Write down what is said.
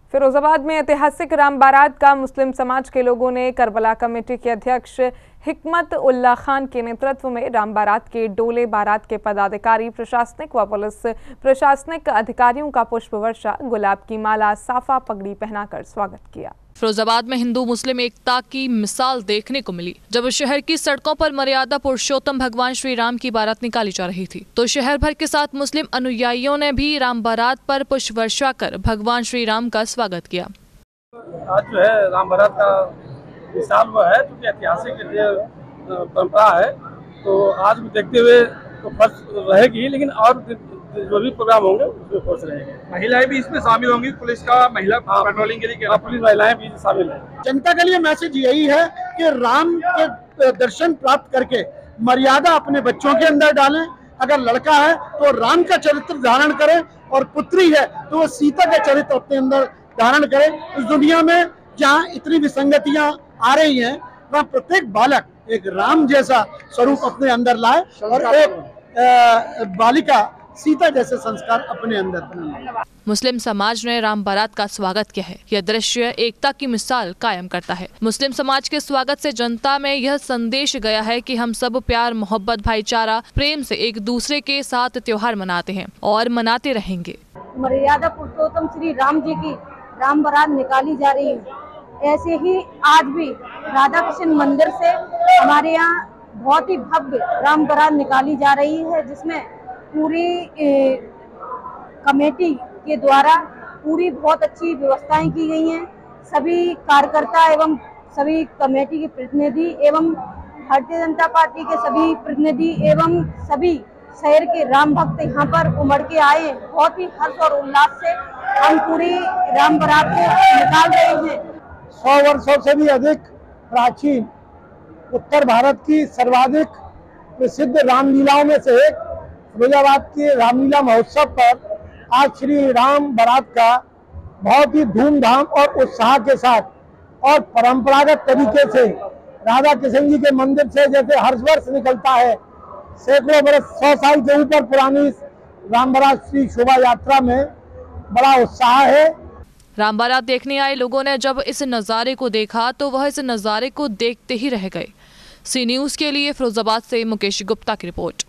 फिरोजाबाद में ऐतिहासिक राम बारात का मुस्लिम समाज के लोगों ने करबला कमेटी के अध्यक्ष हिकमत उल्लाह खान के नेतृत्व में राम बारात के डोले बारात के पदाधिकारी, प्रशासनिक व पुलिस प्रशासनिक अधिकारियों का पुष्प वर्षा, गुलाब की माला, साफा पगड़ी पहनाकर स्वागत किया। फिरोजाबाद में हिंदू मुस्लिम एकता की मिसाल देखने को मिली जब शहर की सड़कों पर मर्यादा पुरुषोत्तम भगवान श्री राम की बारात निकाली जा रही थी, तो शहर भर के साथ मुस्लिम अनुयायियों ने भी राम बारात पर पुष्प वर्षा कर भगवान श्री राम का स्वागत किया। आज जो है राम बारात का मिसाल वो है क्योंकि ऐतिहासिक परंपरा है, तो आज भी देखते हुए तो फर्ज रहेगी, लेकिन और जो भी प्रोग्राम होंगे उसमें फोर्स रहेंगे। महिलाएं भी इसमें शामिल होंगी, पुलिस का महिला पेट्रोलिंग के लिए पुलिस महिलाएं भी शामिल हैं। जनता के लिए मैसेज यही है कि राम के दर्शन प्राप्त करके मर्यादा अपने बच्चों के अंदर डालें। अगर लड़का है तो राम का चरित्र धारण करें और पुत्री है तो वो सीता का चरित्र अपने अंदर धारण करें। इस दुनिया में जहाँ इतनी विसंगतियां आ रही हैं, वहाँ प्रत्येक बालक एक राम जैसा स्वरूप अपने अंदर लाए और एक बालिका सीता जैसे संस्कार अपने अंदर। मुस्लिम समाज ने राम बारात का स्वागत किया है। यह दृश्य एकता की मिसाल कायम करता है। मुस्लिम समाज के स्वागत से जनता में यह संदेश गया है कि हम सब प्यार, मोहब्बत, भाईचारा, प्रेम से एक दूसरे के साथ त्योहार मनाते हैं और मनाते रहेंगे। मर्यादा पुरुषोत्तम श्री राम जी की राम बारात निकाली जा रही है। ऐसे ही आज भी राधा कृष्ण मंदिर से हमारे यहाँ बहुत ही भव्य राम बारात निकाली जा रही है, जिसमें पूरी कमेटी के द्वारा पूरी बहुत अच्छी व्यवस्थाएं की गई हैं। सभी कार्यकर्ता एवं सभी कमेटी के प्रतिनिधि एवं भारतीय जनता पार्टी के सभी प्रतिनिधि एवं सभी शहर के राम भक्त यहाँ पर उमड़ के आए। बहुत ही हर्ष और उल्लास से हम पूरी राम बारात को निकाल रहे हैं। 100 वर्षों से भी अधिक प्राचीन उत्तर भारत की सर्वाधिक प्रसिद्ध रामलीलाओं में से एक फिरोजाबाद के रामलीला महोत्सव पर आज श्री राम बारात का बहुत ही धूमधाम और उत्साह के साथ और परंपरागत तरीके से राधा कृष्ण जी के मंदिर से जैसे हर वर्ष निकलता है, सैकड़ों बरस 100 साल के ऊपर पुरानी राम बारात की शोभा यात्रा में बड़ा उत्साह है। राम बारात देखने आए लोगों ने जब इस नज़ारे को देखा तो वह इस नज़ारे को देखते ही रह गए। सी न्यूज़ के लिए फिरोजाबाद से मुकेश गुप्ता की रिपोर्ट।